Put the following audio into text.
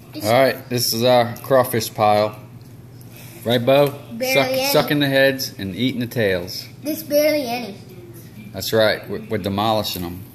Alright, this is our crawfish pile. Right, Bo? Sucking the heads and eating the tails. There's barely any. That's right, we're demolishing them.